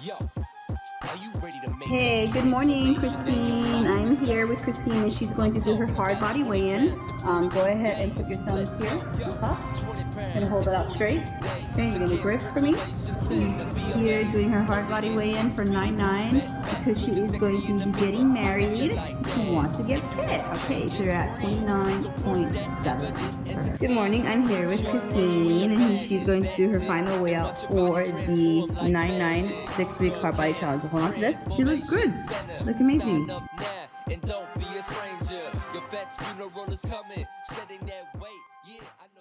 Hey, good morning, Kristine. I'm here with Kristine, and she's going to do her hard body weigh-in. Go ahead and put your thumbs here, up, and hold it out straight. Okay, you're gonna grip for me. She's here doing her hard body weigh-in for 9/9 because she is going to be getting married. She wants to get fit. Okay, so you're at 29.7. Good morning. I'm here with Kristine, and she's going to do her final weigh out for the 9/9 6-week hard body challenge. Hold on to this. She looks good. Look amazing. And don't be a stranger. Your vet's funeral is coming. Shedding that weight. Yeah, I know.